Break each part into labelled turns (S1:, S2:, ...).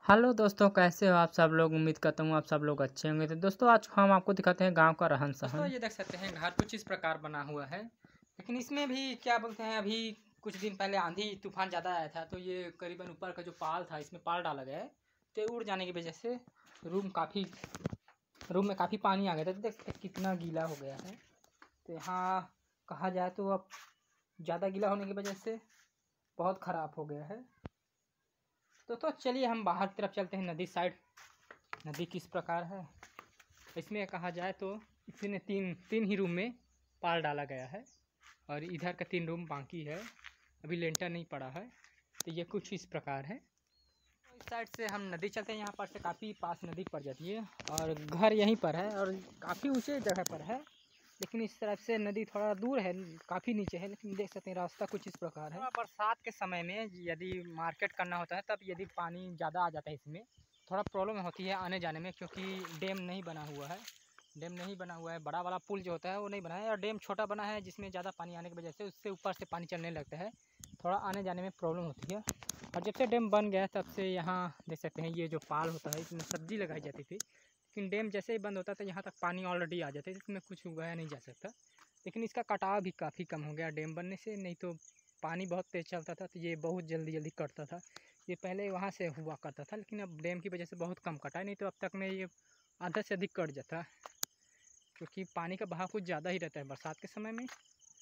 S1: Hello दोस्तों, कैसे हो आप सब लोग। उम्मीद करता हूँ आप सब लोग अच्छे होंगे। तो दोस्तों आज हम आपको दिखाते हैं गांव का रहन सहन। दोस्तों ये देख सकते हैं घर कुछ इस प्रकार बना हुआ है, लेकिन इसमें भी क्या बोलते हैं, अभी कुछ दिन पहले आंधी तूफान ज़्यादा आया था तो ये करीबन ऊपर का जो पाल था इसमें पाल डाला गया है। तो उड़ जाने की वजह से रूम में काफ़ी पानी आ गया था। तो देख सकते हैं कितना गीला हो गया है। तो यहाँ कहा जाए तो अब ज़्यादा गीला होने की वजह से बहुत ख़राब हो गया है। तो चलिए हम बाहर की तरफ चलते हैं, नदी साइड। नदी किस प्रकार है इसमें कहा जाए तो इसने तीन ही रूम में पाल डाला गया है और इधर का 3 रूम बाकी है, अभी लेंटर नहीं पड़ा है। तो ये कुछ इस प्रकार है। तो इस साइड से हम नदी चलते हैं, यहाँ पर से काफ़ी पास नदी पड़ जाती है और घर यहीं पर है और काफ़ी ऊंचे जगह पर है। लेकिन इस तरफ से नदी थोड़ा दूर है, काफ़ी नीचे है, लेकिन देख सकते हैं रास्ता कुछ इस प्रकार है। बरसात के समय में यदि मार्केट करना होता है तब यदि पानी ज़्यादा आ जाता है इसमें थोड़ा प्रॉब्लम होती है आने जाने में, क्योंकि डैम नहीं बना हुआ है। बड़ा वाला पुल जो होता है वो नहीं बना है और डैम छोटा बना है जिसमें ज़्यादा पानी आने की वजह से उससे ऊपर से पानी चलने लगता है, थोड़ा आने जाने में प्रॉब्लम होती है। और जब से डैम बन गया तब से यहाँ देख सकते हैं ये जो पाल होता है इसमें सब्जी लगाई जाती थी, लेकिन डैम जैसे ही बंद होता था यहाँ तक पानी ऑलरेडी आ जाता है, इसमें कुछ उगाया नहीं जा सकता। लेकिन इसका कटाव भी काफ़ी कम हो गया डैम बनने से, नहीं तो पानी बहुत तेज़ चलता था तो ये बहुत जल्दी जल्दी कटता था। ये पहले वहाँ से हुआ करता था, लेकिन अब डैम की वजह से बहुत कम कटा है, नहीं तो अब तक में ये आधा से अधिक कट जाता, क्योंकि पानी का बहाव कुछ ज़्यादा ही रहता है बरसात के समय में।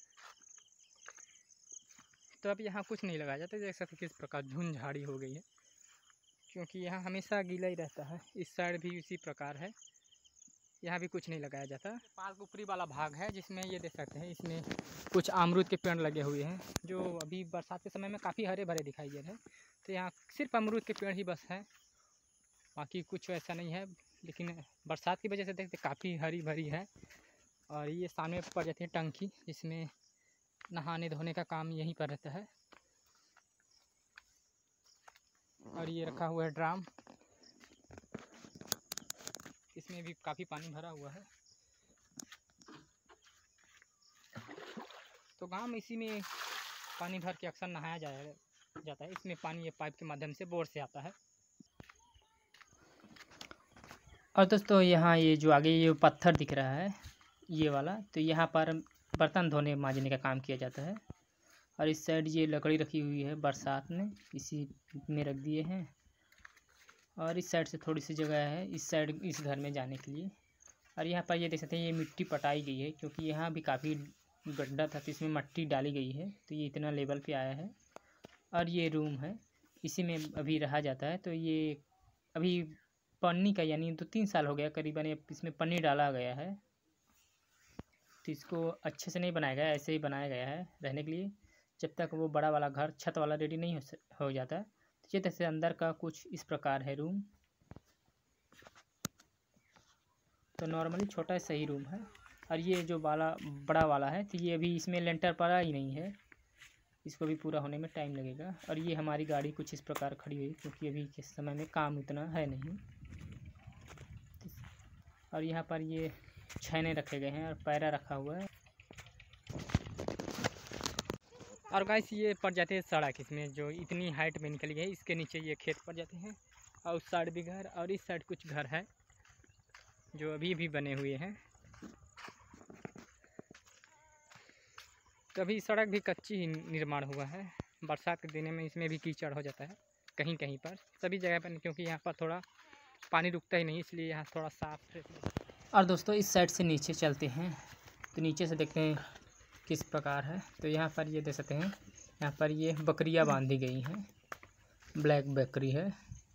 S1: तो अब यहाँ कुछ नहीं लगाया जाता, देख सकते किस प्रकार झुंड झाड़ी हो गई है, क्योंकि यहाँ हमेशा गीला ही रहता है। इस साइड भी इसी प्रकार है, यहाँ भी कुछ नहीं लगाया जाता। पार्क ऊपरी वाला भाग है जिसमें ये देख सकते हैं इसमें कुछ अमरूद के पेड़ लगे हुए हैं जो अभी बरसात के समय में काफ़ी हरे भरे दिखाई दे रहे हैं। तो यहाँ सिर्फ अमरूद के पेड़ ही बस हैं, बाकी कुछ ऐसा नहीं है। लेकिन बरसात की वजह से देखते काफ़ी हरी भरी है। और ये सामने पड़ जाती है टंकी जिसमें नहाने धोने का काम यहीं पर रहता है। और ये रखा हुआ है ड्राम, इसमें भी काफ़ी पानी भरा हुआ है। तो गांव में इसी में पानी भर के अक्सर नहाया जाता है। इसमें पानी ये पाइप के माध्यम से बोर से आता है। और दोस्तों यहाँ ये जो आगे ये पत्थर दिख रहा है ये वाला, तो यहाँ पर बर्तन धोने मांजने का काम किया जाता है। और इस साइड ये लकड़ी रखी हुई है, बरसात में इसी में रख दिए हैं। और इस साइड से थोड़ी सी जगह है इस साइड इस घर में जाने के लिए। और यहाँ पर ये देख सकते हैं ये मिट्टी पटाई गई है, क्योंकि यहाँ भी काफ़ी गड्ढा था तो इसमें मिट्टी डाली गई है, तो ये इतना लेवल पे आया है। और ये रूम है, इसी में अभी रहा जाता है। तो ये अभी पन्नी का यानी 2-3 साल हो गया करीबन इसमें पन्नी डाला गया है। तो इसको अच्छे से नहीं बनाया गया, ऐसे ही बनाया गया है रहने के लिए, जब तक वो बड़ा वाला घर छत वाला रेडी नहीं हो जाता। तो ये जैसे अंदर का कुछ इस प्रकार है रूम। तो नॉर्मली छोटा सही रूम है। और ये जो बड़ा वाला है तो ये अभी इसमें लेंटर पड़ा ही नहीं है, इसको भी पूरा होने में टाइम लगेगा। और ये हमारी गाड़ी कुछ इस प्रकार खड़ी हुई, क्योंकि अभी के समय में काम उतना है नहीं। और यहाँ पर ये छैने रखे गए हैं और पैरा रखा हुआ है। और गाइस ये पड़ जाते हैं सड़क, इसमें जो इतनी हाइट में निकली है इसके नीचे ये खेत पड़ जाते हैं। और उस साइड भी घर और इस साइड कुछ घर है जो अभी भी बने हुए हैं। कभी सड़क भी कच्ची ही निर्माण हुआ है, बरसात के दिनों में इसमें भी कीचड़ हो जाता है कहीं कहीं पर, सभी जगह पर, क्योंकि यहाँ पर थोड़ा पानी रुकता ही नहीं, इसलिए यहाँ थोड़ा साफ रहता है। और दोस्तों इस साइड से नीचे चलते हैं तो नीचे से देखते हैं किस प्रकार है। तो यहाँ पर ये देख सकते हैं, यहाँ पर ये बकरियाँ बांधी गई हैं, ब्लैक बकरी है।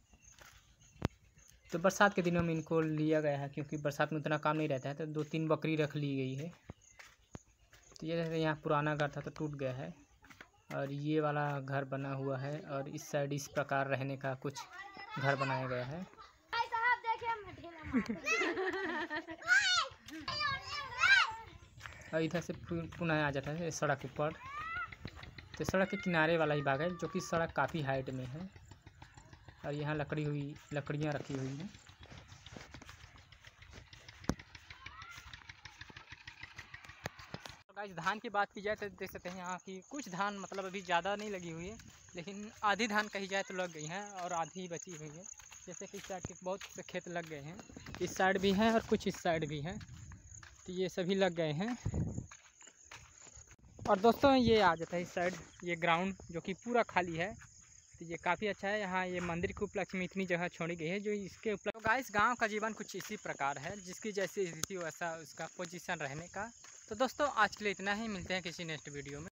S1: तो बरसात के दिनों में इनको लिया गया है, क्योंकि बरसात में उतना काम नहीं रहता है, तो 2-3 बकरी रख ली गई है। तो ये जैसे यहाँ पुराना घर था तो टूट गया है और ये वाला घर बना हुआ है। और इस साइड इस प्रकार रहने का कुछ घर बनाया गया है। और इधर से पुनः आ जाता है सड़क ऊपर। तो सड़क के किनारे वाला ही भाग है, जो कि सड़क काफ़ी हाइट में है। और यहाँ लकड़ियाँ रखी हुई हैं। गाइस धान की बात की जाए तो देख सकते हैं यहाँ की कुछ धान मतलब अभी ज़्यादा नहीं लगी हुई है, लेकिन आधी धान कही जाए तो लग गई हैं और आधी बची हुई है। जैसे कि इस साइड के बहुत से खेत लग गए हैं, इस साइड भी हैं और कुछ इस साइड भी हैं, तो ये सभी लग गए हैं। और दोस्तों ये आ जाता है इस साइड, ये ग्राउंड जो कि पूरा खाली है, तो ये काफ़ी अच्छा है। यहाँ ये मंदिर के उपलक्ष्य में इतनी जगह छोड़ी गई है जो इसके उपलक्ष्य। तो गाइस गांव का जीवन कुछ इसी प्रकार है, जिसकी जैसी स्थिति वैसा उसका पोजीशन रहने का। तो दोस्तों आज के लिए इतना ही, मिलते हैं किसी नेक्स्ट वीडियो में।